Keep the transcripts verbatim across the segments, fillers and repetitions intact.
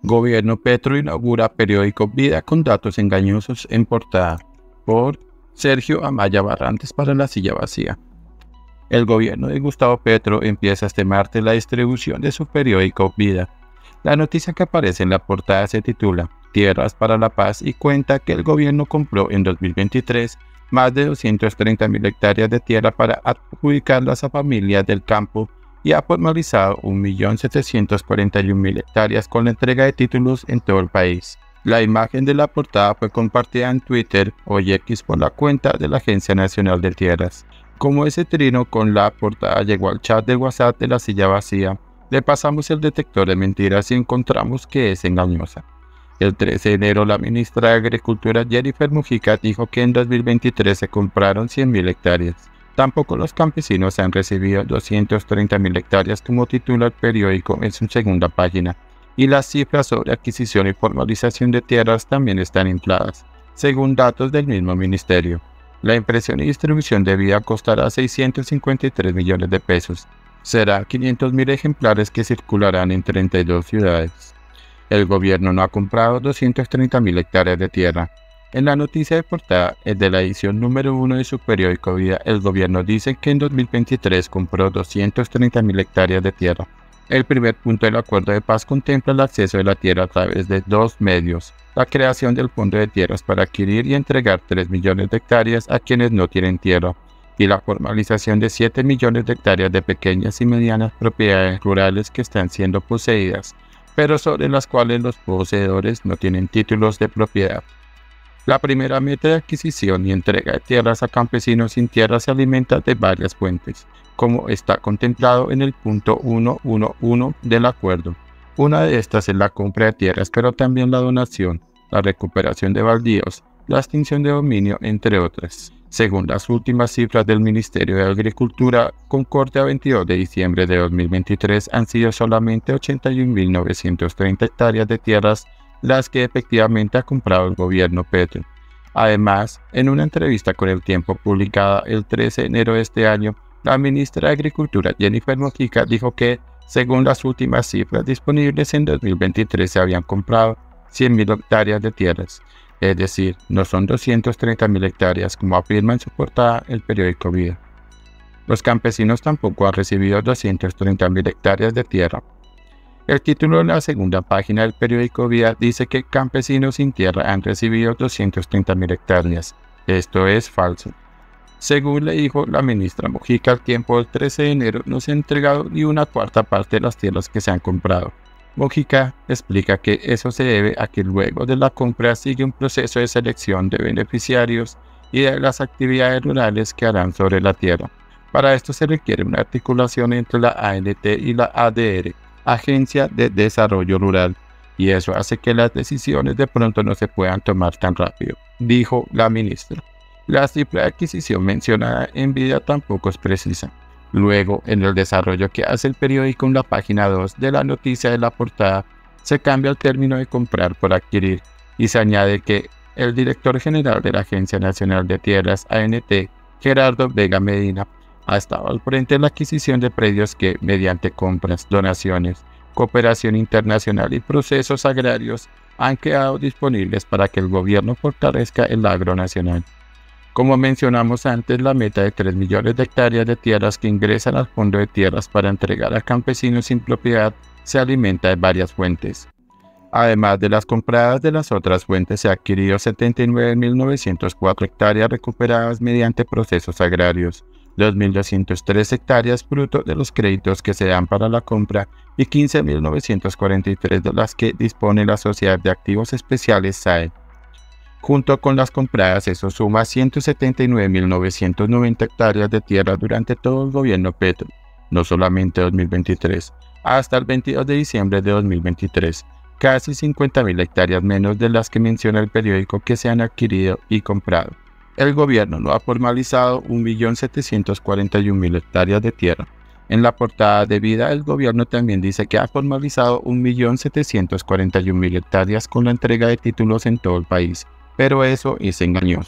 Gobierno Petro inaugura periódico Vida con datos engañosos en portada, por Sergio Amaya Barrantes para La Silla Vacía. El gobierno de Gustavo Petro empieza este martes la distribución de su periódico Vida. La noticia que aparece en la portada se titula Tierras para la Paz y cuenta que el gobierno compró en dos mil veintitrés más de doscientas treinta mil hectáreas de tierra para adjudicarlas a familias del campo y ha formalizado un millón setecientos cuarenta y un mil hectáreas con la entrega de títulos en todo el país. La imagen de la portada fue compartida en Twitter o X por la cuenta de la Agencia Nacional de Tierras. Como ese trino con la portada llegó al chat de WhatsApp de La Silla Vacía, le pasamos el detector de mentiras y encontramos que es engañosa. El trece de enero, la ministra de Agricultura Jennifer Mujica dijo que en dos mil veintitrés se compraron cien mil hectáreas. Tampoco los campesinos han recibido doscientas treinta mil hectáreas como titula el periódico en su segunda página, y las cifras sobre adquisición y formalización de tierras también están infladas, según datos del mismo ministerio. La impresión y distribución de Vida costará seiscientos cincuenta y tres millones de pesos. Será quinientos mil ejemplares que circularán en treinta y dos ciudades. El gobierno no ha comprado doscientas treinta mil hectáreas de tierra. En la noticia de portada de la edición número uno de su periódico Vida, el gobierno dice que en dos mil veintitrés compró doscientas treinta mil hectáreas de tierra. El primer punto del acuerdo de paz contempla el acceso de la tierra a través de dos medios: la creación del Fondo de Tierras para adquirir y entregar tres millones de hectáreas a quienes no tienen tierra, y la formalización de siete millones de hectáreas de pequeñas y medianas propiedades rurales que están siendo poseídas, pero sobre las cuales los poseedores no tienen títulos de propiedad. La primera meta de adquisición y entrega de tierras a campesinos sin tierra se alimenta de varias fuentes, como está contemplado en el punto ciento once del acuerdo. Una de estas es la compra de tierras, pero también la donación, la recuperación de baldíos, la extinción de dominio, entre otras. Según las últimas cifras del Ministerio de Agricultura, con corte a veintidós de diciembre de dos mil veintitrés, han sido solamente ochenta y un mil novecientas treinta hectáreas de tierras las que efectivamente ha comprado el gobierno Petro. Además, en una entrevista con El Tiempo publicada el trece de enero de este año, la ministra de Agricultura Jennifer Mujica dijo que, según las últimas cifras disponibles en dos mil veintitrés, se habían comprado cien mil hectáreas de tierras, es decir, no son doscientas treinta mil hectáreas como afirma en su portada el periódico Vida. Los campesinos tampoco han recibido doscientas treinta mil hectáreas de tierra. El título de la segunda página del periódico Vida dice que campesinos sin tierra han recibido doscientas treinta mil hectáreas. Esto es falso. Según le dijo la ministra Mujica al Tiempo el trece de enero, no se ha entregado ni una cuarta parte de las tierras que se han comprado. Mujica explica que eso se debe a que luego de la compra sigue un proceso de selección de beneficiarios y de las actividades rurales que harán sobre la tierra. Para esto se requiere una articulación entre la A N T y la A D R, Agencia de Desarrollo Rural, y eso hace que las decisiones de pronto no se puedan tomar tan rápido, dijo la ministra. La cifra de adquisición mencionada en Vida tampoco es precisa. Luego, en el desarrollo que hace el periódico en la página dos de la noticia de la portada, se cambia el término de comprar por adquirir y se añade que el director general de la Agencia Nacional de Tierras, A N T, Gerardo Vega Medina, ha estado al frente de la adquisición de predios que, mediante compras, donaciones, cooperación internacional y procesos agrarios, han quedado disponibles para que el gobierno fortalezca el agro nacional. Como mencionamos antes, la meta de tres millones de hectáreas de tierras que ingresan al Fondo de Tierras para entregar a campesinos sin propiedad se alimenta de varias fuentes. Además de las compradas de las otras fuentes, se han adquirido setenta y nueve mil novecientas cuatro hectáreas recuperadas mediante procesos agrarios, dos mil doscientas tres hectáreas fruto de los créditos que se dan para la compra y quince mil novecientas cuarenta y tres de las que dispone la Sociedad de Activos Especiales S A E. Junto con las compradas, eso suma ciento setenta y nueve mil novecientas noventa hectáreas de tierra durante todo el gobierno Petro, no solamente dos mil veintitrés, hasta el veintidós de diciembre de dos mil veintitrés, casi cincuenta mil hectáreas menos de las que menciona el periódico que se han adquirido y comprado. El gobierno no ha formalizado un millón setecientas cuarenta y un mil hectáreas de tierra. En la portada de Vida, el gobierno también dice que ha formalizado un millón setecientas cuarenta y un mil hectáreas con la entrega de títulos en todo el país, pero eso es engañoso.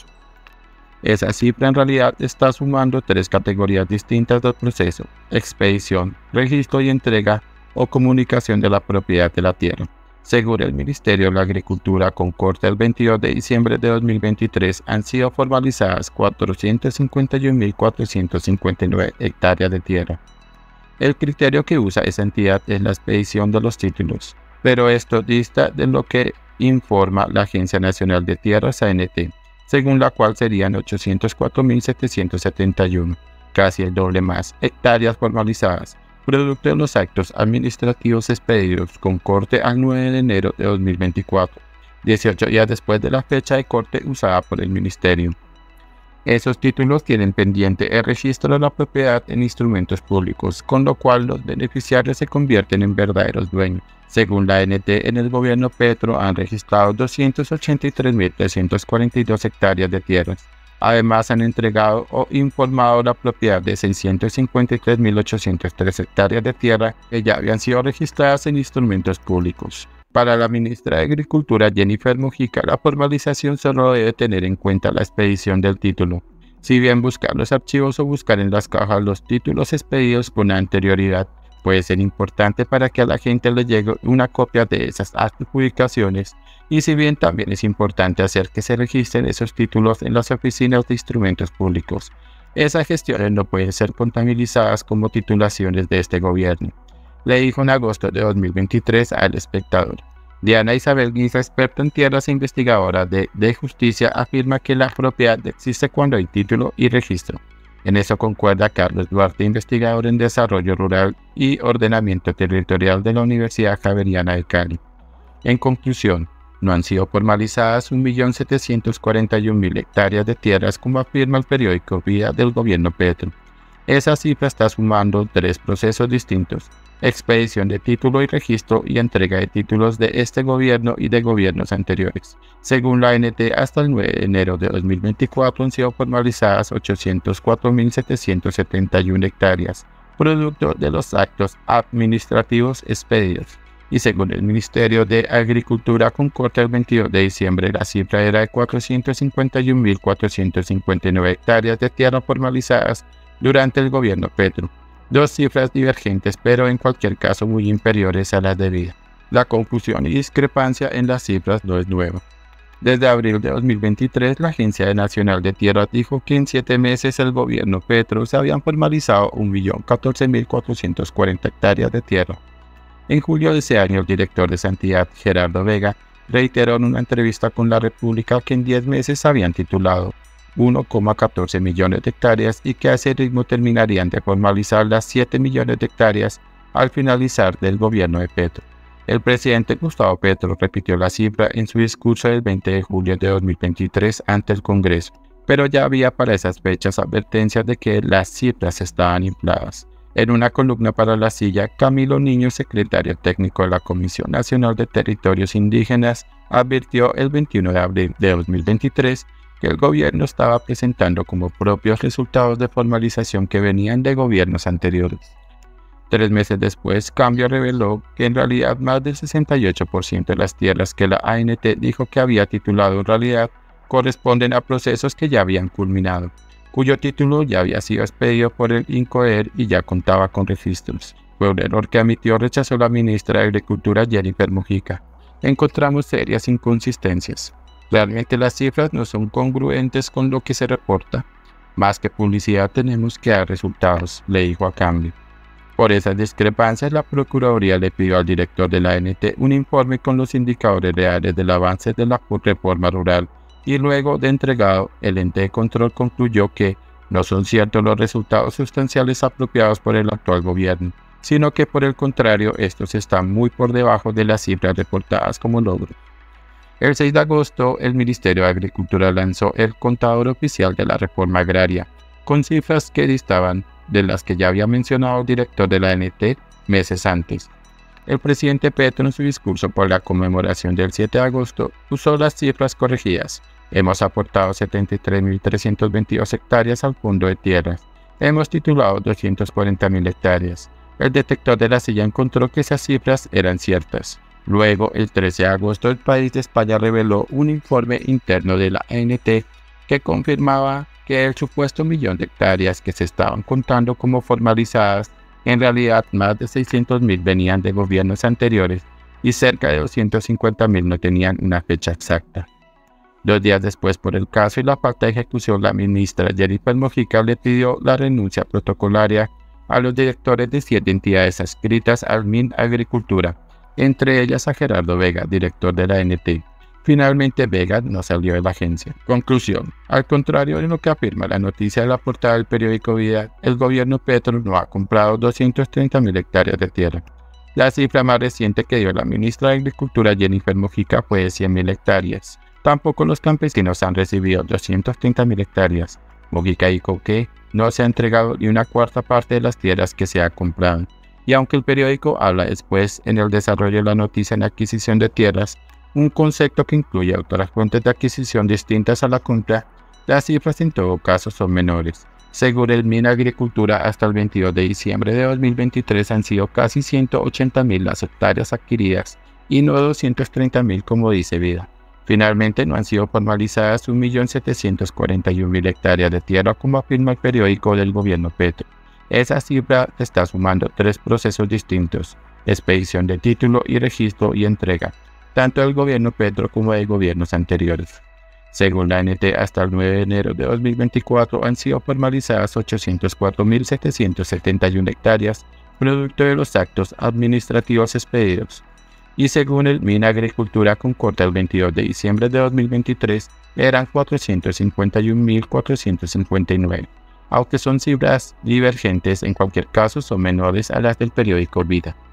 Esa cifra en realidad está sumando tres categorías distintas del proceso: expedición, registro y entrega o comunicación de la propiedad de la tierra, Según el Ministerio de la Agricultura, con corte el veintidós de diciembre de dos mil veintitrés, han sido formalizadas cuatrocientas cincuenta y un mil cuatrocientas cincuenta y nueve hectáreas de tierra. El criterio que usa esa entidad es la expedición de los títulos, pero esto dista de lo que informa la Agencia Nacional de Tierras A N T, según la cual serían ochocientos cuatro mil setecientos setenta y uno, casi el doble más, hectáreas formalizadas, producto de los actos administrativos expedidos con corte al nueve de enero de dos mil veinticuatro, dieciocho días después de la fecha de corte usada por el Ministerio. Esos títulos tienen pendiente el registro de la propiedad en instrumentos públicos, con lo cual los beneficiarios se convierten en verdaderos dueños. Según la A N T, en el gobierno Petro han registrado doscientas ochenta y tres mil trescientas cuarenta y dos hectáreas de tierras. Además, han entregado o informado la propiedad de seiscientas cincuenta y tres mil ochocientas tres hectáreas de tierra que ya habían sido registradas en instrumentos públicos. Para la ministra de Agricultura, Jennifer Mujica, la formalización solo debe tener en cuenta la expedición del título. Si bien buscar los archivos o buscar en las cajas los títulos expedidos con anterioridad puede ser importante para que a la gente le llegue una copia de esas adjudicaciones, y si bien también es importante hacer que se registren esos títulos en las oficinas de instrumentos públicos, esas gestiones no pueden ser contabilizadas como titulaciones de este gobierno, le dijo en agosto de dos mil veintitrés al Espectador. Diana Isabel Guisa, experta en tierras e investigadora de, de justicia, afirma que la propiedad existe cuando hay título y registro. En eso concuerda Carlos Duarte, investigador en desarrollo rural y ordenamiento territorial de la Universidad Javeriana de Cali. En conclusión, no han sido formalizadas un millón setecientos cuarenta y un mil hectáreas de tierras, como afirma el periódico Vida del gobierno Petro. Esa cifra está sumando tres procesos distintos: expedición de título y registro y entrega de títulos de este gobierno y de gobiernos anteriores. Según la A N T, hasta el nueve de enero de dos mil veinticuatro han sido formalizadas ochocientas cuatro mil setecientas setenta y una hectáreas, producto de los actos administrativos expedidos. Y según el Ministerio de Agricultura, con corte el veintidós de diciembre, la cifra era de cuatrocientas cincuenta y un mil cuatrocientas cincuenta y nueve hectáreas de tierra formalizadas durante el gobierno Petro. Dos cifras divergentes, pero en cualquier caso muy inferiores a las debidas. La confusión y discrepancia en las cifras no es nueva. Desde abril de dos mil veintitrés, la Agencia Nacional de Tierras dijo que en siete meses el gobierno Petro se habían formalizado un millón catorce mil cuatrocientas cuarenta hectáreas de tierra. En julio de ese año, el director de esa entidad, Gerardo Vega, reiteró en una entrevista con La República que en diez meses habían titulado uno coma catorce millones de hectáreas y que a ese ritmo terminarían de formalizar las siete millones de hectáreas al finalizar del gobierno de Petro. El presidente Gustavo Petro repitió la cifra en su discurso del veinte de julio de dos mil veintitrés ante el Congreso, pero ya había para esas fechas advertencias de que las cifras estaban infladas. En una columna para La Silla, Camilo Niño, secretario técnico de la Comisión Nacional de Territorios Indígenas, advirtió el veintiuno de abril de dos mil veintitrés que el gobierno estaba presentando como propios resultados de formalización que venían de gobiernos anteriores. Tres meses después, Cambio reveló que en realidad más del sesenta y ocho por ciento de las tierras que la A N T dijo que había titulado en realidad corresponden a procesos que ya habían culminado, cuyo título ya había sido expedido por el INCOER y ya contaba con registros. Fue un error que admitió rechazó la ministra de Agricultura, Jennifer Mujica. Encontramos serias inconsistencias. Realmente las cifras no son congruentes con lo que se reporta. Más que publicidad tenemos que dar resultados, le dijo a Cambio. Por esas discrepancias, la Procuraduría le pidió al director de la A N T un informe con los indicadores reales del avance de la reforma rural, y luego de entregado, el ente de control concluyó que no son ciertos los resultados sustanciales apropiados por el actual gobierno, sino que por el contrario, estos están muy por debajo de las cifras reportadas como logro. El seis de agosto, el Ministerio de Agricultura lanzó el contador oficial de la reforma agraria, con cifras que distaban de las que ya había mencionado el director de la A N T meses antes. El presidente Petro, en su discurso por la conmemoración del siete de agosto, usó las cifras corregidas. Hemos aportado setenta y tres mil trescientas veintidós hectáreas al Fondo de Tierras. Hemos titulado doscientas cuarenta mil hectáreas. El detector de La Silla encontró que esas cifras eran ciertas. Luego, el trece de agosto, el país de España reveló un informe interno de la A N T que confirmaba que el supuesto millón de hectáreas que se estaban contando como formalizadas, en realidad más de seiscientos mil venían de gobiernos anteriores y cerca de doscientos cincuenta mil no tenían una fecha exacta. Dos días después, por el caso y la falta de ejecución, la ministra Jennifer Mojica le pidió la renuncia protocolaria a los directores de siete entidades adscritas al Minagricultura, entre ellas a Gerardo Vega, director de la A N T. Finalmente, Vega no salió de la agencia. Conclusión. Al contrario de lo que afirma la noticia de la portada del periódico Vida, el gobierno Petro no ha comprado doscientas treinta mil hectáreas de tierra. La cifra más reciente que dio la ministra de Agricultura Jennifer Mojica fue de cien mil hectáreas. Tampoco los campesinos han recibido doscientas treinta mil hectáreas. Mojica dijo que no se ha entregado ni una cuarta parte de las tierras que se ha comprado. Y aunque el periódico habla después en el desarrollo de la noticia en adquisición de tierras, un concepto que incluye otras fuentes de adquisición distintas a la compra, las cifras en todo caso son menores. Según el Minagricultura, hasta el veintidós de diciembre de dos mil veintitrés han sido casi ciento ochenta mil las hectáreas adquiridas y no doscientas treinta mil como dice Vida. Finalmente no han sido formalizadas un millón setecientos cuarenta y un mil hectáreas de tierra como afirma el periódico del gobierno Petro. Esa cifra está sumando tres procesos distintos: expedición de título y registro y entrega, tanto del gobierno Petro como de gobiernos anteriores. Según la A N T, hasta el nueve de enero de dos mil veinticuatro han sido formalizadas ochocientas cuatro mil setecientas setenta y una hectáreas, producto de los actos administrativos expedidos. Y según el Minagricultura, con corte el veintidós de diciembre de dos mil veintitrés, eran cuatrocientas cincuenta y un mil cuatrocientas cincuenta y nueve, aunque son cifras divergentes, en cualquier caso son menores a las del periódico Vida.